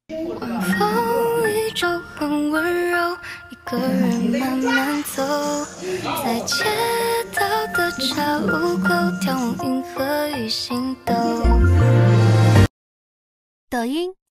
晚风依旧很温柔，一个人慢慢走，在街道的岔路口眺望银河与星斗。 抖音